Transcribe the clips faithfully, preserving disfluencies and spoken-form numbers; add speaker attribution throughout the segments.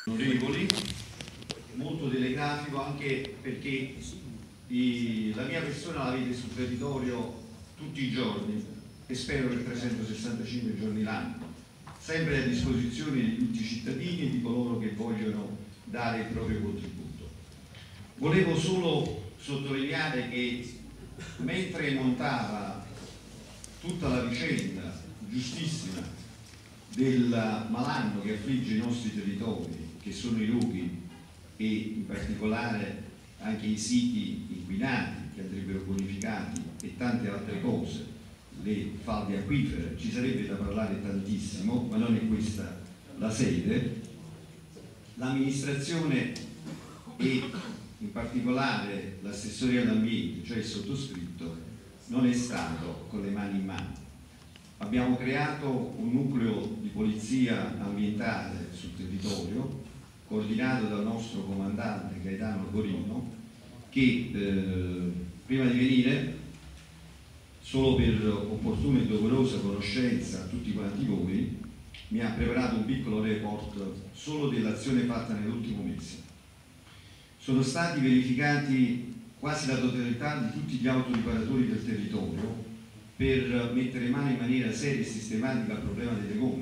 Speaker 1: Onorevoli, molto telegrafico anche perché i, la mia persona la vede sul territorio tutti i giorni e spero per trecentosessantacinque giorni l'anno, sempre a disposizione di tutti i cittadini e di coloro che vogliono dare il proprio contributo. Volevo solo sottolineare che mentre montava tutta la vicenda giustissima del malanno che affligge i nostri territori, che sono i luoghi e in particolare anche i siti inquinati che andrebbero bonificati e tante altre cose, le falde acquifere, ci sarebbe da parlare tantissimo, ma non è questa la sede. L'amministrazione e in particolare l'assessoria all'ambiente, cioè il sottoscritto, non è stato con le mani in mano. Abbiamo creato un nucleo di polizia ambientale sul territorio, coordinato dal nostro comandante Gaetano Gorino, che eh, prima di venire, solo per opportuna e doverosa conoscenza a tutti quanti voi, mi ha preparato un piccolo report solo dell'azione fatta nell'ultimo mese. Sono stati verificati quasi la totalità di tutti gli autoriparatori del territorio per mettere mano in maniera seria e sistematica al problema delle gomme.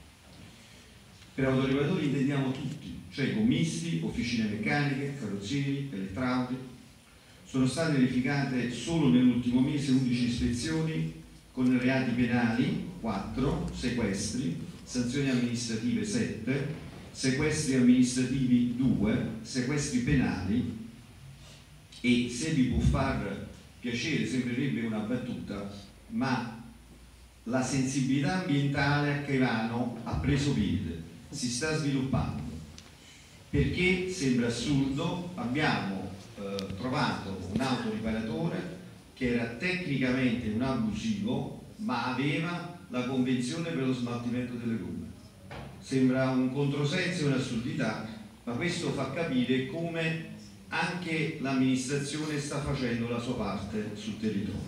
Speaker 1: Per autoriparatori intendiamo tutti, cioè gommisti, officine meccaniche, carrozzieri, elettrauti. Sono state verificate solo nell'ultimo mese undici ispezioni con reati penali, quattro, sequestri, sanzioni amministrative sette, sequestri amministrativi due, sequestri penali e, se vi può far piacere, sembrerebbe una battuta, ma la sensibilità ambientale a Caivano ha preso piede, si sta sviluppando, perché sembra assurdo, abbiamo eh, trovato un autoriparatore che era tecnicamente un abusivo ma aveva la convenzione per lo smaltimento delle gomme. Sembra un controsenso e un'assurdità, ma questo fa capire come anche l'amministrazione sta facendo la sua parte sul territorio.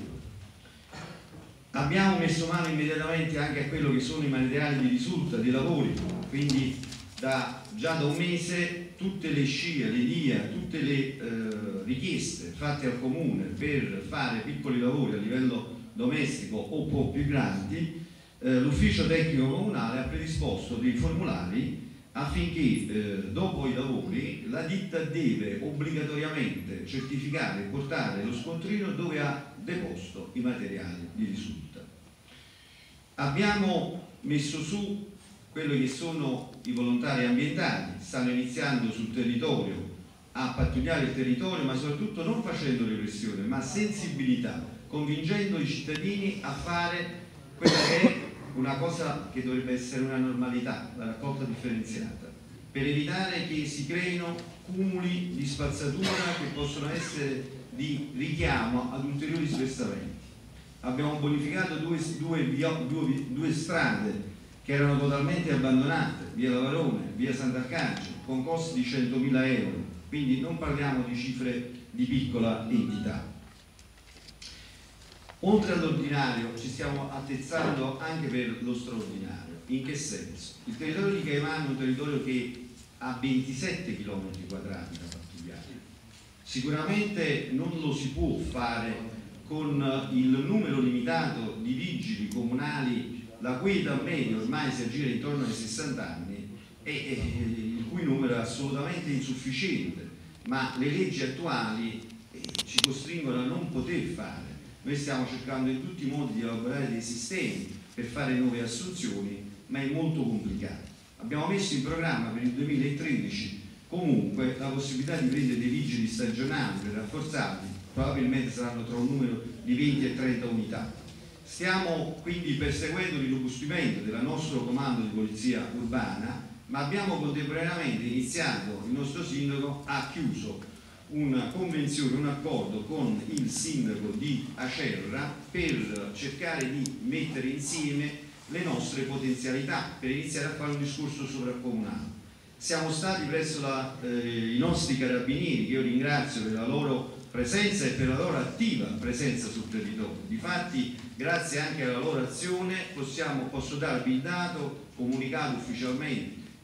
Speaker 1: Abbiamo messo mano immediatamente anche a quello che sono i materiali di risulta, dei lavori, quindi da, già da un mese tutte le scie, le D I A, tutte le eh, richieste fatte al comune per fare piccoli lavori a livello domestico o un po' più grandi, eh, l'ufficio tecnico comunale ha predisposto dei formulari affinché eh, dopo i lavori la ditta deve obbligatoriamente certificare e portare lo scontrino dove ha deposto i materiali di risulta. Abbiamo messo su quelli che sono i volontari ambientali, stanno iniziando sul territorio a pattugliare il territorio, ma soprattutto non facendo repressione, ma sensibilità, convincendo i cittadini a fare quella che è una cosa che dovrebbe essere una normalità, la raccolta differenziata, per evitare che si creino cumuli di spazzatura che possono essere di richiamo ad ulteriori sversamenti. Abbiamo bonificato due, due, due, due strade che erano totalmente abbandonate, via Lavarone, via Sant'Arcangelo, con costi di centomila euro, quindi non parliamo di cifre di piccola entità. Oltre all'ordinario ci stiamo attrezzando anche per lo straordinario. In che senso? Il territorio di Caivano è un territorio che ha ventisette chilometri quadrati da pattugliare. Sicuramente non lo si può fare con il numero limitato di vigili comunali, la cui età media ormai si aggira intorno ai sessanta anni e, e il cui numero è assolutamente insufficiente, ma le leggi attuali eh, ci costringono a non poter fare. Noi stiamo cercando in tutti i modi di elaborare dei sistemi per fare nuove assunzioni, ma è molto complicato. Abbiamo messo in programma per il duemilatredici comunque la possibilità di prendere dei vigili stagionali per rafforzarli, probabilmente saranno tra un numero di venti e trenta unità. Stiamo quindi perseguendo l'irrobustimento del nostro comando di polizia urbana, ma abbiamo contemporaneamente iniziato, il nostro sindaco ha chiuso una convenzione, un accordo con il sindaco di Acerra per cercare di mettere insieme le nostre potenzialità, per iniziare a fare un discorso sovracomunale. Siamo stati presso la, eh, i nostri carabinieri, che io ringrazio per la loro presenza e per la loro attiva presenza sul territorio. Difatti, grazie anche alla loro azione, possiamo, posso darvi il dato comunicato ufficialmente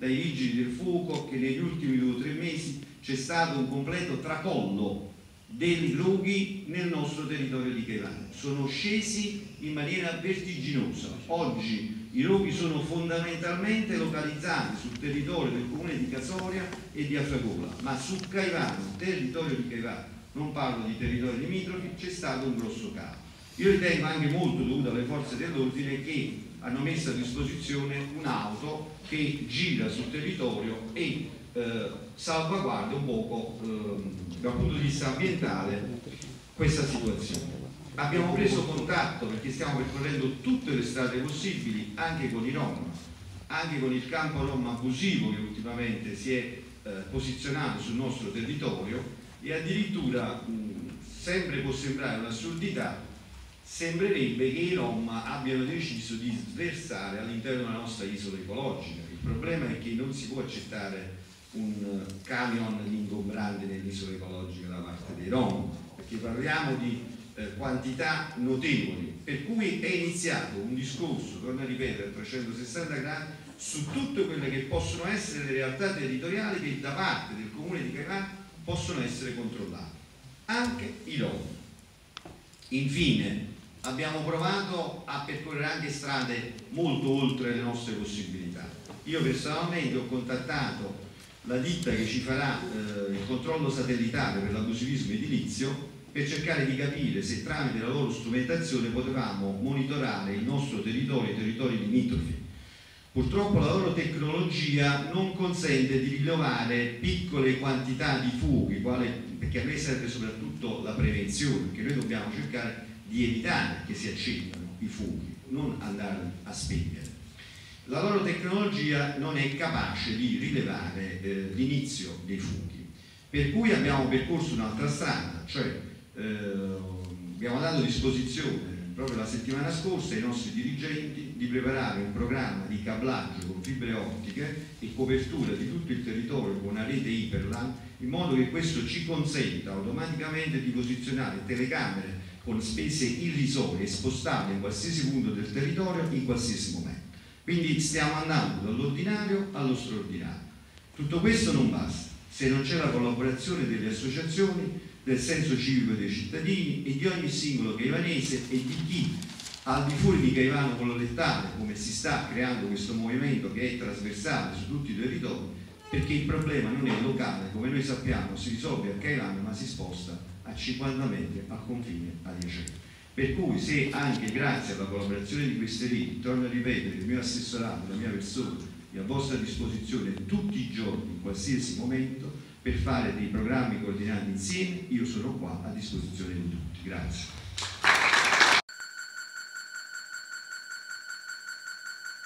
Speaker 1: dai vigili del fuoco che negli ultimi due o tre mesi c'è stato un completo tracollo dei roghi nel nostro territorio di Caivano. Sono scesi in maniera vertiginosa. Oggi i roghi sono fondamentalmente localizzati sul territorio del comune di Casoria e di Afragola, ma su Caivano, territorio di Caivano, non parlo di territori limitrofi, c'è stato un grosso calo. Io ritengo anche molto dovuto alle forze dell'ordine che hanno messo a disposizione un'auto che gira sul territorio e eh, salvaguarda un poco eh, dal punto di vista ambientale questa situazione. Abbiamo preso contatto perché stiamo percorrendo tutte le strade possibili anche con i Rom, anche con il campo Rom abusivo che ultimamente si è eh, posizionato sul nostro territorio, e addirittura mh, sempre può sembrare un'assurdità, sembrerebbe che i Rom abbiano deciso di sversare all'interno della nostra isola ecologica. Il problema è che non si può accettare un camion di ingombrante nell'isola ecologica da parte dei Rom, perché parliamo di eh, quantità notevoli, per cui è iniziato un discorso, torno a ripetere, a trecentosessanta gradi su tutte quelle che possono essere le realtà territoriali che da parte del comune di Caivano possono essere controllate, anche i Rom. Infine abbiamo provato a percorrere anche strade molto oltre le nostre possibilità. Io personalmente ho contattato la ditta che ci farà eh, il controllo satellitare per l'abusivismo edilizio per cercare di capire se tramite la loro strumentazione potevamo monitorare il nostro territorio e i territori limitrofi. Purtroppo la loro tecnologia non consente di rilevare piccole quantità di fuochi, quale, perché a noi serve soprattutto la prevenzione, perché noi dobbiamo cercare di evitare che si accendano i fuochi, non andare a spegnere. La loro tecnologia non è capace di rilevare eh, l'inizio dei fuochi, per cui abbiamo percorso un'altra strada, cioè eh, abbiamo dato a disposizione proprio la settimana scorsa ai nostri dirigenti di preparare un programma di cablaggio con fibre ottiche e copertura di tutto il territorio con una rete Iperlan, in modo che questo ci consenta automaticamente di posizionare telecamere con spese irrisorie e spostabili in qualsiasi punto del territorio in qualsiasi momento. Quindi stiamo andando dall'ordinario allo straordinario. Tutto questo non basta se non c'è la collaborazione delle associazioni, del senso civico dei cittadini e di ogni singolo caivanese e di chi al di fuori di Caivano Collettale, come si sta creando questo movimento che è trasversale su tutti i territori, perché il problema non è locale, come noi sappiamo si risolve a Caivano ma si sposta a cinquanta metri al confine adiacente. Per cui se anche grazie alla collaborazione di queste reti, torno a ripetere, il mio assessorato, la mia persona è a vostra disposizione tutti i giorni, in qualsiasi momento, per fare dei programmi coordinati insieme, io sono qua a disposizione di tutti. Grazie.